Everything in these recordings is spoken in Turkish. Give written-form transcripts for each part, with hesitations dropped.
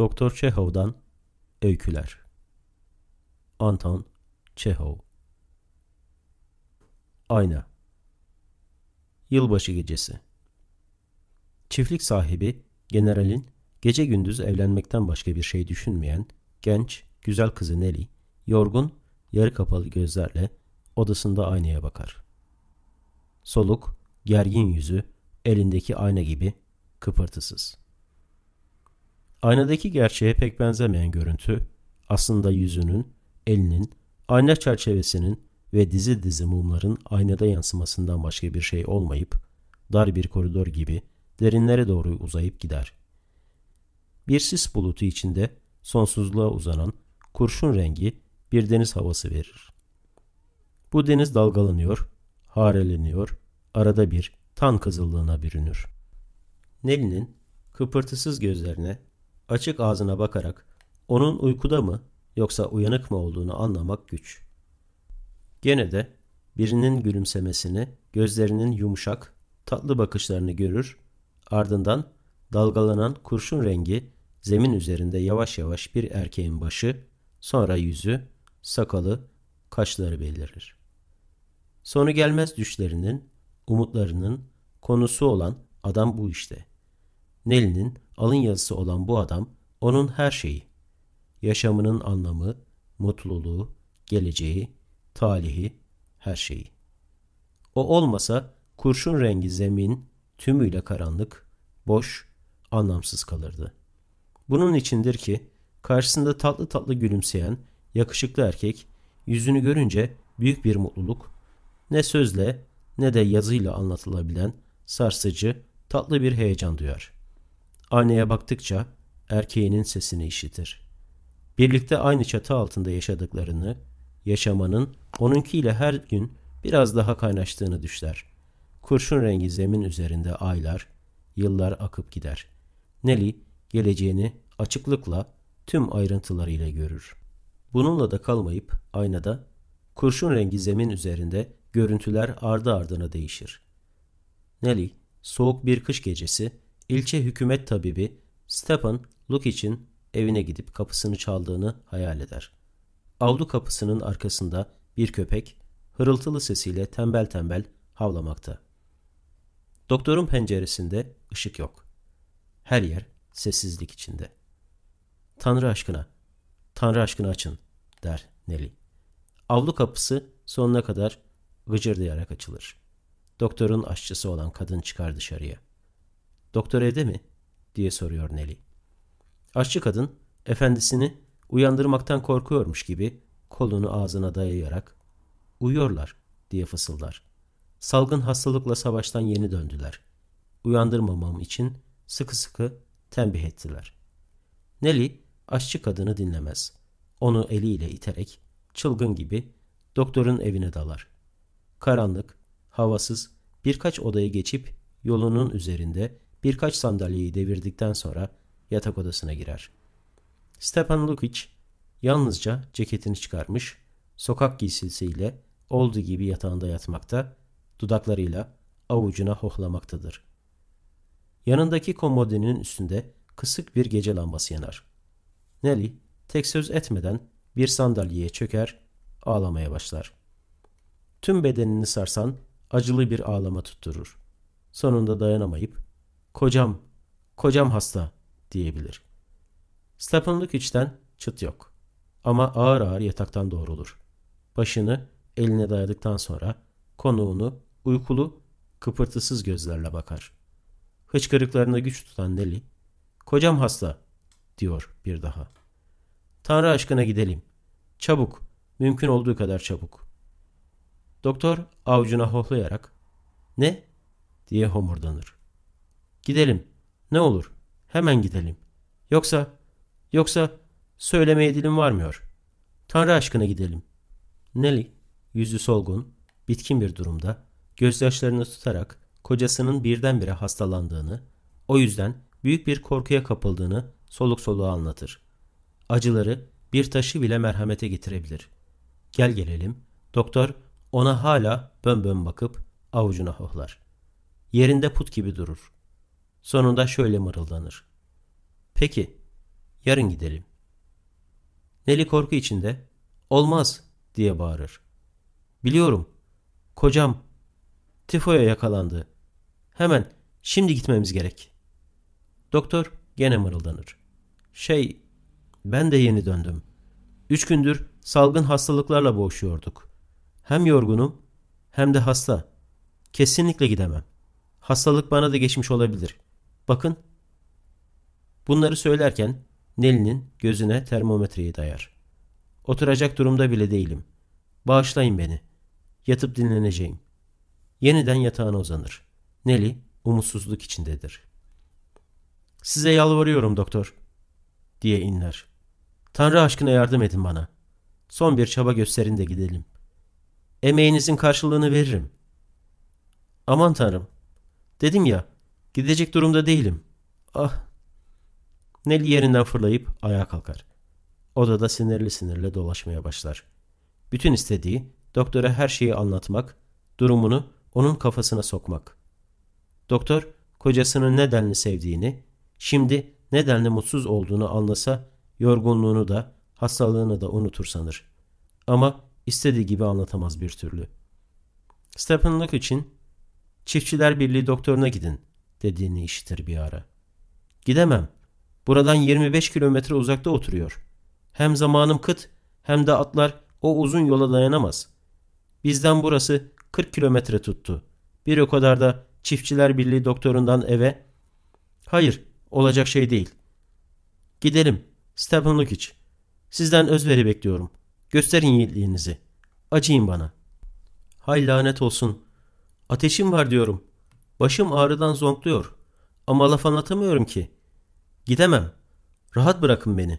Doktor Çehov'dan Öyküler. Anton Çehov. Ayna. Yılbaşı gecesi. Çiftlik sahibi, generalin gece gündüz evlenmekten başka bir şey düşünmeyen genç, güzel kızı Nelly, yorgun, yarı kapalı gözlerle odasında aynaya bakar. Soluk, gergin yüzü, elindeki ayna gibi kıpırtısız. Aynadaki gerçeğe pek benzemeyen görüntü, aslında yüzünün, elinin, ayna çerçevesinin ve dizi dizi mumların aynada yansımasından başka bir şey olmayıp, dar bir koridor gibi derinlere doğru uzayıp gider. Bir sis bulutu içinde sonsuzluğa uzanan kurşun rengi bir deniz havası verir. Bu deniz dalgalanıyor, hareleniyor, arada bir tan kızıllığına bürünür. Nelly'nin kıpırtısız gözlerine, açık ağzına bakarak onun uykuda mı yoksa uyanık mı olduğunu anlamak güç. Gene de birinin gülümsemesini, gözlerinin yumuşak, tatlı bakışlarını görür, ardından dalgalanan kurşun rengi zemin üzerinde yavaş yavaş bir erkeğin başı, sonra yüzü, sakalı, kaşları belirir. Sonu gelmez düşlerinin, umutlarının konusu olan adam bu işte. Nelly'nin alın yazısı olan bu adam onun her şeyi. Yaşamının anlamı, mutluluğu, geleceği, talihi, her şeyi. O olmasa kurşun rengi zemin tümüyle karanlık, boş, anlamsız kalırdı. Bunun içindir ki karşısında tatlı tatlı gülümseyen yakışıklı erkek yüzünü görünce büyük bir mutluluk, ne sözle ne de yazıyla anlatılabilen sarsıcı, tatlı bir heyecan duyar. Aynaya baktıkça erkeğinin sesini işitir. Birlikte aynı çatı altında yaşadıklarını, yaşamanın onunkiyle her gün biraz daha kaynaştığını düşler. Kurşun rengi zemin üzerinde aylar, yıllar akıp gider. Nelly geleceğini açıklıkla tüm ayrıntılarıyla görür. Bununla da kalmayıp aynada kurşun rengi zemin üzerinde görüntüler ardı ardına değişir. Nelly soğuk bir kış gecesi ilçe hükümet tabibi Stepan Lukic'in evine gidip kapısını çaldığını hayal eder. Avlu kapısının arkasında bir köpek hırıltılı sesiyle tembel tembel havlamakta. Doktorun penceresinde ışık yok. Her yer sessizlik içinde. Tanrı aşkına, Tanrı aşkına açın, der Nelly. Avlu kapısı sonuna kadar gıcırdayarak açılır. Doktorun aşçısı olan kadın çıkar dışarıya. Doktor evde mi? Diye soruyor Nelly. Aşçı kadın efendisini uyandırmaktan korkuyormuş gibi kolunu ağzına dayayarak uyuyorlar diye fısıldar. Salgın hastalıkla savaştan yeni döndüler. Uyandırmamam için sıkı sıkı tembih ettiler. Nelly aşçı kadını dinlemez. Onu eliyle iterek çılgın gibi doktorun evine dalar. Karanlık, havasız birkaç odayı geçip yolunun üzerinde birkaç sandalyeyi devirdikten sonra yatak odasına girer. Stepan Lukic yalnızca ceketini çıkarmış, sokak giysisiyle olduğu gibi yatağında yatmakta, dudaklarıyla avucuna hohlamaktadır. Yanındaki komodinin üstünde kısık bir gece lambası yanar. Nelly tek söz etmeden bir sandalyeye çöker, ağlamaya başlar. Tüm bedenini sarsan acılı bir ağlama tutturur. Sonunda dayanamayıp "Kocam, kocam hasta," diyebilir. Stepan Lukic'ten çıt yok. Ama ağır ağır yataktan doğrulur. Başını eline dayadıktan sonra konuğunu uykulu, kıpırtısız gözlerle bakar. Hıçkırıklarına güç tutan Nelly, "Kocam hasta," diyor bir daha. "Tanrı aşkına gidelim. Çabuk, mümkün olduğu kadar çabuk." Doktor avucuna hohlayarak "Ne?" diye homurdanır. "Gidelim. Ne olur. Hemen gidelim. Yoksa söylemeye dilim varmıyor. Tanrı aşkına gidelim." Nelly yüzü solgun, bitkin bir durumda gözyaşlarını tutarak kocasının birdenbire hastalandığını, o yüzden büyük bir korkuya kapıldığını soluk soluğa anlatır. Acıları bir taşı bile merhamete getirebilir. Gel gelelim, doktor ona hala bön bakıp avucuna hohlar. Yerinde put gibi durur. Sonunda şöyle mırıldanır. "Peki, Yarın gidelim. Nelly korku içinde olmaz diye bağırır. Biliyorum. Kocam tifoya yakalandı. Hemen şimdi gitmemiz gerek. Doktor gene mırıldanır. Ben de yeni döndüm. 3 gündür salgın hastalıklarla boğuşuyorduk. Hem yorgunum hem de hasta. Kesinlikle gidemem. Hastalık bana da geçmiş olabilir. Bakın. Bunları söylerken Nelly'nin gözüne termometreyi dayar. Oturacak durumda bile değilim. Bağışlayın beni. Yatıp dinleneceğim. Yeniden yatağına uzanır. Nelly umutsuzluk içindedir. Size yalvarıyorum doktor, diye inler. Tanrı aşkına yardım edin bana. Son bir çaba gösterin de gidelim. Emeğinizin karşılığını veririm. Aman Tanrım. Dedim ya, gidecek durumda değilim. Ah. Nelly yerinden fırlayıp ayağa kalkar. Odada sinirli sinirli dolaşmaya başlar. Bütün istediği doktora her şeyi anlatmak, durumunu onun kafasına sokmak. Doktor kocasının nedenli sevdiğini, şimdi nedenli mutsuz olduğunu anlasa yorgunluğunu da hastalığını da unutur sanır. Ama istediği gibi anlatamaz bir türlü. Stephen'lık için Çiftçiler Birliği doktoruna gidin dediğini işitir bir ara. Gidemem. Buradan 25 kilometre uzakta oturuyor. Hem zamanım kıt hem de atlar o uzun yola dayanamaz. Bizden burası 40 kilometre tuttu. Bir o kadar da Çiftçiler Birliği doktorundan eve. Hayır, olacak şey değil. Gidelim, Stephen Lukic. Sizden özveri bekliyorum. Gösterin yiğitliğinizi. Acıyın bana. Hay lanet olsun. Ateşim var diyorum. Başım ağrıdan zonkluyor. Ama laf anlatamıyorum ki. Gidemem. Rahat bırakın beni.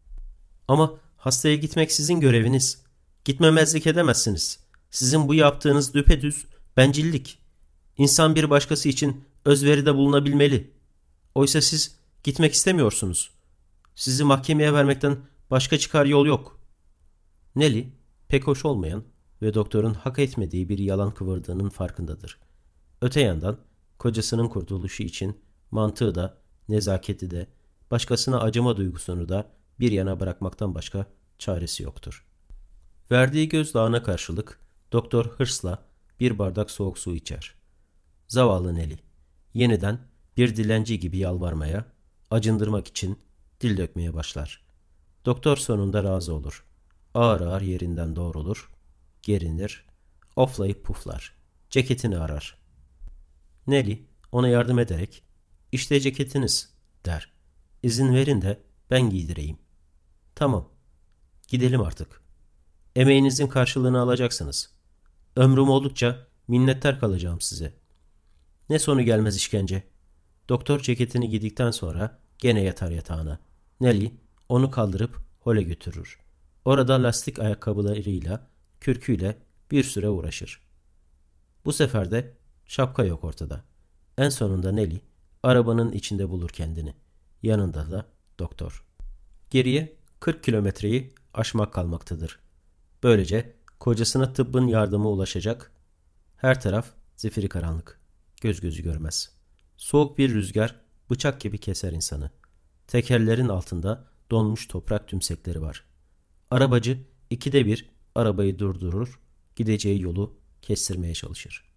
Ama hastaya gitmek sizin göreviniz. Gitmemezlik edemezsiniz. Sizin bu yaptığınız düpedüz bencillik. İnsan bir başkası için özveride bulunabilmeli. Oysa siz gitmek istemiyorsunuz. Sizi mahkemeye vermekten başka çıkar yol yok. Nelly pek hoş olmayan ve doktorun hak etmediği bir yalan kıvırdığının farkındadır. Öte yandan kocasının kurtuluşu için mantığı da, nezaketi de, başkasına acıma duygusunu da bir yana bırakmaktan başka çaresi yoktur. Verdiği gözdağına karşılık doktor hırsla bir bardak soğuk su içer. Zavallı Nelly yeniden bir dilenci gibi yalvarmaya, acındırmak için dil dökmeye başlar. Doktor sonunda razı olur. Ağır ağır yerinden doğrulur, gerinir, oflayıp puflar. Ceketini arar. Nelly ona yardım ederek "İşte ceketiniz" der. "İzin verin de ben giydireyim." "Tamam, gidelim artık. Emeğinizin karşılığını alacaksınız. Ömrüm oldukça minnettar kalacağım size." Ne sonu gelmez işkence. Doktor ceketini giydikten sonra gene yatar yatağına. Nelly onu kaldırıp hole götürür. Orada lastik ayakkabılarıyla, kürküyle bir süre uğraşır. Bu sefer de şapka yok ortada. En sonunda Nelly arabanın içinde bulur kendini. Yanında da doktor. Geriye 40 kilometreyi aşmak kalmaktadır. Böylece kocasına tıbbın yardımı ulaşacak. Her taraf zifiri karanlık. Göz gözü görmez. Soğuk bir rüzgar bıçak gibi keser insanı. Tekerlerin altında donmuş toprak tümsekleri var. Arabacı ikide bir arabayı durdurur, gideceği yolu kestirmeye çalışır.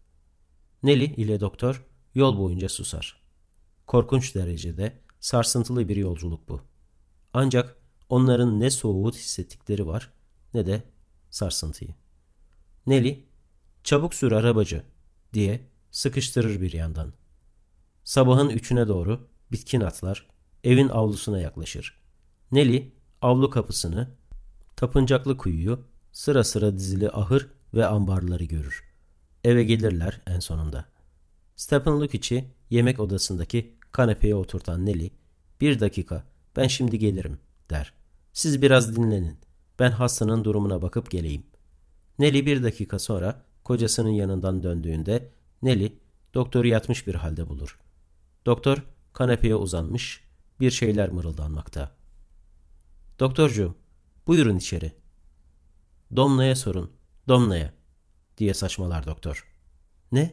Nelly ile doktor yol boyunca susar. Korkunç derecede sarsıntılı bir yolculuk bu. Ancak onların ne soğuğu hissettikleri var ne de sarsıntıyı. Nelly, "Çabuk sür arabacı" diye sıkıştırır bir yandan. Sabahın 3'üne doğru bitkin atlar evin avlusuna yaklaşır. Nelly avlu kapısını, tapıncaklı kuyuyu, sıra sıra dizili ahır ve ambarları görür. Eve gelirler en sonunda. Stephen Lukic'i yemek odasındaki kanepeye oturtan Nelly, "Bir dakika, ben şimdi gelirim" der. "Siz biraz dinlenin. Ben hastanın durumuna bakıp geleyim." Nelly bir dakika sonra kocasının yanından döndüğünde Nelly doktoru yatmış bir halde bulur. Doktor kanepeye uzanmış, bir şeyler mırıldanmakta. "Doktorcuğum, buyurun içeri." "Domna'ya sorun, Domna'ya" diye saçmalar doktor. "Ne?"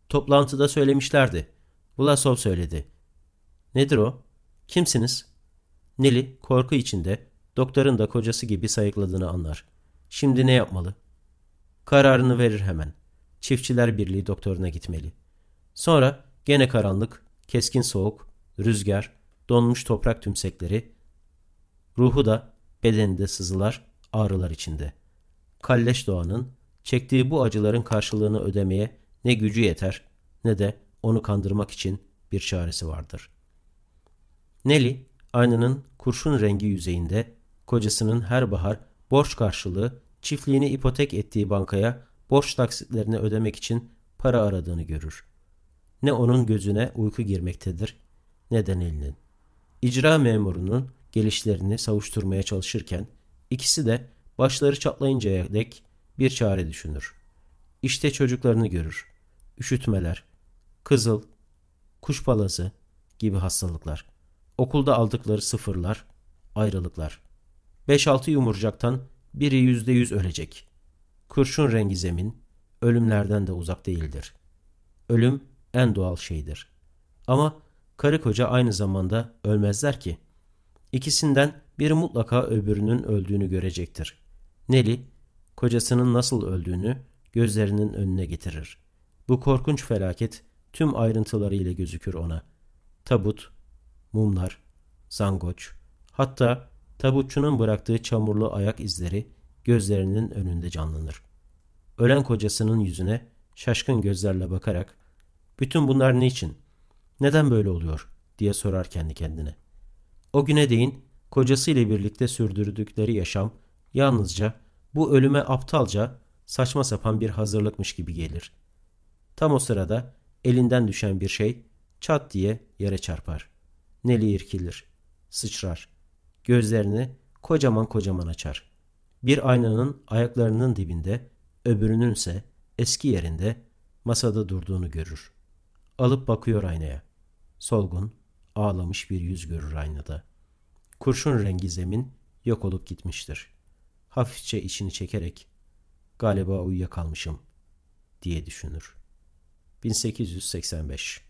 "Toplantıda söylemişlerdi. Vlasov söyledi." "Nedir o? Kimsiniz?" Nelly korku içinde doktorun da kocası gibi sayıkladığını anlar. Şimdi ne yapmalı? Kararını verir hemen. Çiftçiler Birliği doktoruna gitmeli. Sonra gene karanlık, keskin soğuk, rüzgar, donmuş toprak tümsekleri, ruhu da bedeninde sızılar, ağrılar içinde. Kalleş doğanın çektiği bu acıların karşılığını ödemeye ne gücü yeter ne de onu kandırmak için bir çaresi vardır. Nelly, aynanın kurşun rengi yüzeyinde kocasının her bahar borç karşılığı çiftliğini ipotek ettiği bankaya borç taksitlerini ödemek için para aradığını görür. Ne onun gözüne uyku girmektedir ne de Nelly'nin. İcra memurunun gelişlerini savuşturmaya çalışırken ikisi de başları çatlayıncaya dek bir çare düşünür. İşte çocuklarını görür. Üşütmeler, kızıl, kuşpalazı gibi hastalıklar. Okulda aldıkları sıfırlar, ayrılıklar. 5-6 yumurcaktan biri %100 ölecek. Kurşun rengi zemin, ölümlerden de uzak değildir. Ölüm en doğal şeydir. Ama karı koca aynı zamanda ölmezler ki. İkisinden biri mutlaka öbürünün öldüğünü görecektir. Nelly, kocasının nasıl öldüğünü gözlerinin önüne getirir. Bu korkunç felaket tüm ayrıntılarıyla gözükür ona. Tabut, mumlar, zangoç, hatta tabutçunun bıraktığı çamurlu ayak izleri gözlerinin önünde canlanır. Ölen kocasının yüzüne şaşkın gözlerle bakarak, "Bütün bunlar niçin? Neden böyle oluyor?" diye sorar kendi kendine. O güne değin kocasıyla birlikte sürdürdükleri yaşam yalnızca bu ölüme aptalca, saçma sapan bir hazırlıkmış gibi gelir. Tam o sırada elinden düşen bir şey çat diye yere çarpar. Nelly irkilir, sıçrar. Gözlerini kocaman kocaman açar. Bir aynanın ayaklarının dibinde, öbürünün ise eski yerinde masada durduğunu görür. Alıp bakıyor aynaya. Solgun, ağlamış bir yüz görür aynada. Kurşun rengi zemin yok olup gitmiştir. Hafifçe içini çekerek "Galiba uyuyakalmışım" diye düşünür. 1885